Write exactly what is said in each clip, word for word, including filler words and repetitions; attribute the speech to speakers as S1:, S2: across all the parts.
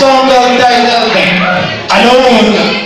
S1: song called titled Alone.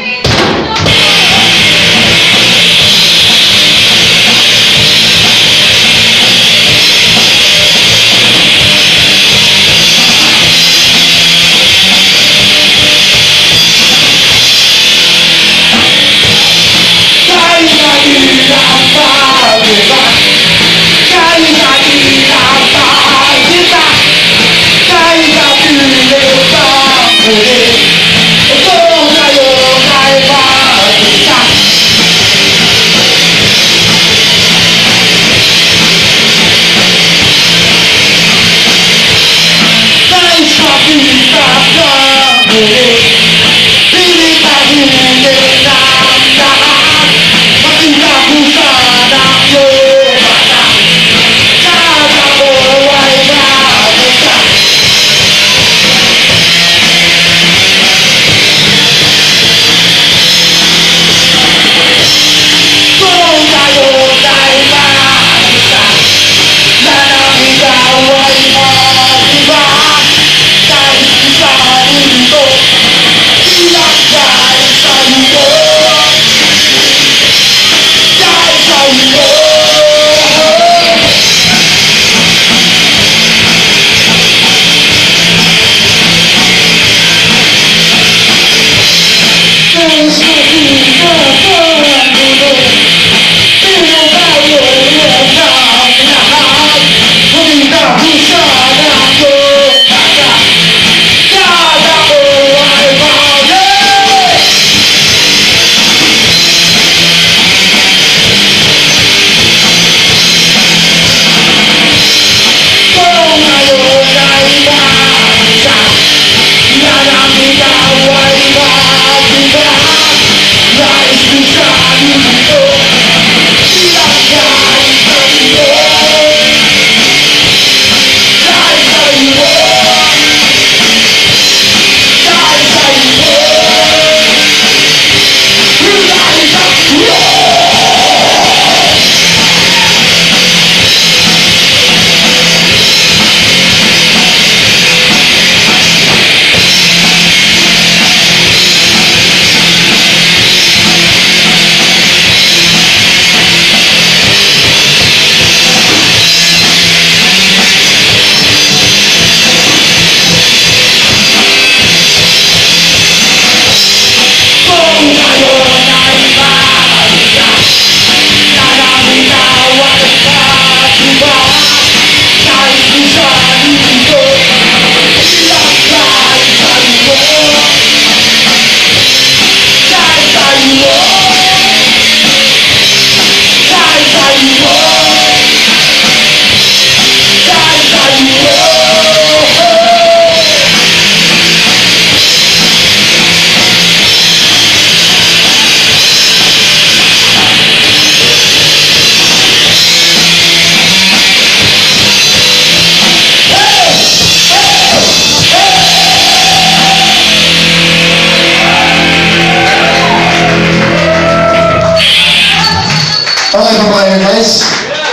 S2: Okay pa ba yun, guys?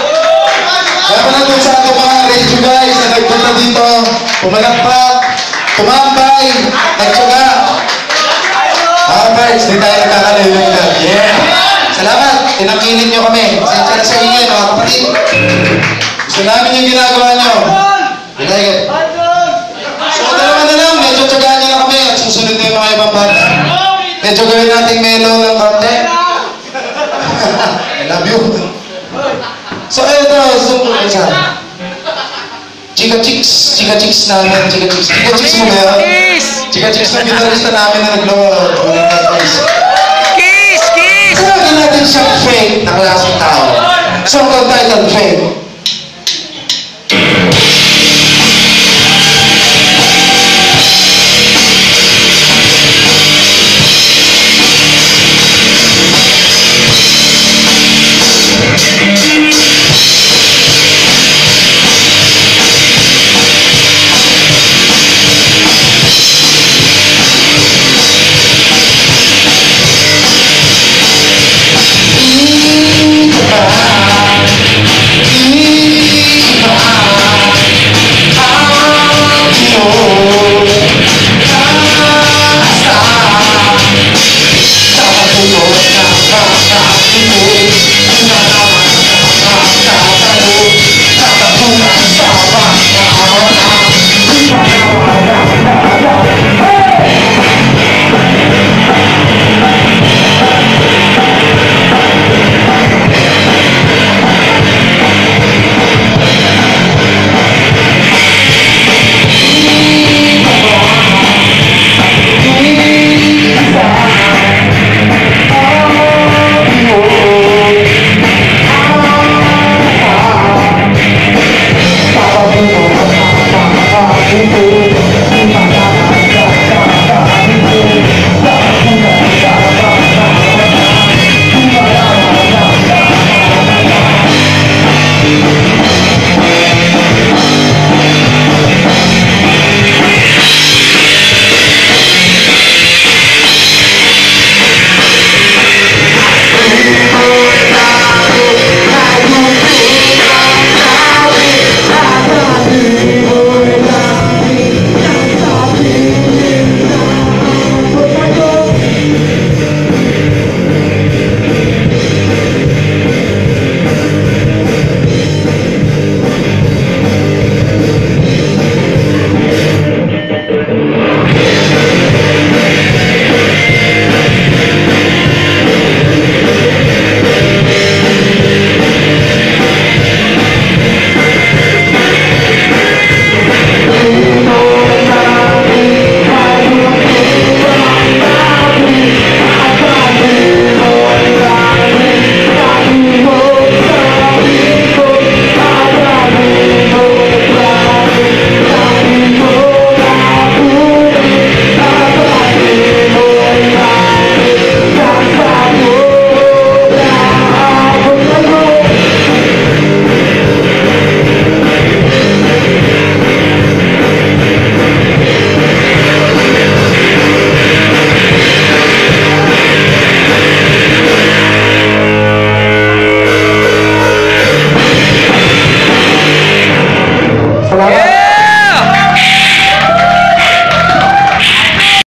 S2: Kaya pa natin sa ating mga radio guys na nagpunta dito, pumalakpak, tumambay, nagtsaga. Ah, Pards, di tayo nagkakalilang na. Yeah! Salamat! Tinakinig nyo kami. Sensya na sa inyo, mga kapatid. Gusto namin yung ginagawa nyo. Like it. So, dalawa na lang. Medyo tsagaan nyo na kami at susunod na yung mga ibang bands. Medyo gawin natin melo ng content. I love you. So, ito, zoom ko isa. Chika Chicks, Chika Chicks namin, Chika Chicks. Chika Chicks mo ba yan? Chika Chicks na gitarista namin na nagload. Kiss! Kiss! Tawagin natin siyang fake na klaseng tao. Song called titled Fake.